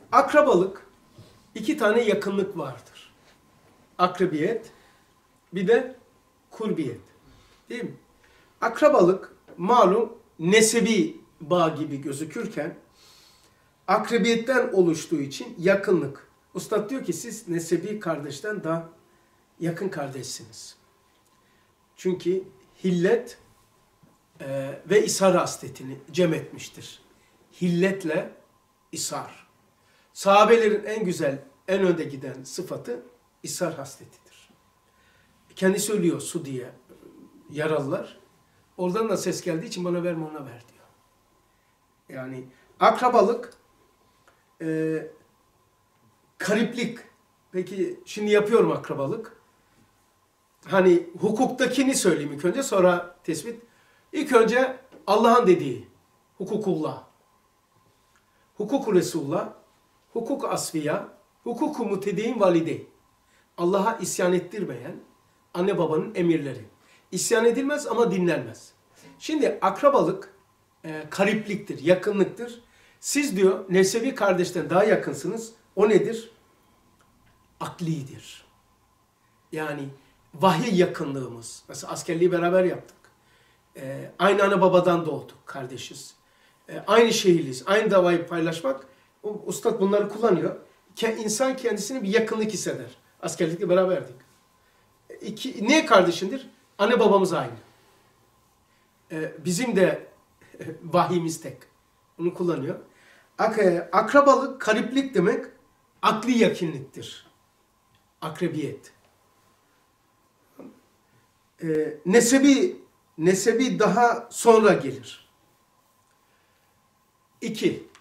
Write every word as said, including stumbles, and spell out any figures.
akrabalık, iki tane yakınlık vardır. Akrabiyet, bir de kurbiyet. Değil mi? Akrabalık malum nesebi bağ gibi gözükürken akrabiyetten oluştuğu için yakınlık. Ustad diyor ki siz nesebi kardeşten daha yakın kardeşsiniz. Çünkü hillet e, ve ishar hasletini cem etmiştir. Hilletle ishar. Sahabelerin en güzel, en önde giden sıfatı ishar hasletidir. Kendisi ölüyor su diye yaralılar. Oradan da ses geldiği için bana verme ona ver diyor. Yani akrabalık, e, kariplik. Peki şimdi yapıyorum akrabalık. Hani hukuktakini söyleyeyim ilk önce, sonra tespit. İlk önce Allah'ın dediği hukukullah, hukuk Resulullah, hukuk asfiya, hukuk mutedin valide. Allah'a isyan ettirmeyen anne babanın emirleri. İsyan edilmez ama dinlenmez. Şimdi akrabalık e, karipliktir, yakınlıktır. Siz diyor nesebi kardeşten daha yakınsınız. O nedir? Aklidir. Yani vahiy yakınlığımız. Mesela askerliği beraber yaptık. E, aynı ana babadan doğduk, kardeşiz. E, aynı şehirliyiz, aynı davayı paylaşmak. O, Ustad bunları kullanıyor. Ke, insan kendisini bir yakınlık hisseder. Askerlikle beraberdik. E, iki, ne kardeşindir? Anne babamız aynı. E, bizim de e, vahiyimiz tek. Bunu kullanıyor. Ak, e, akrabalık, kariplik demek akli yakınlıktır. Akrabiyet. E, nesebi, nesebi daha sonra gelir. İki,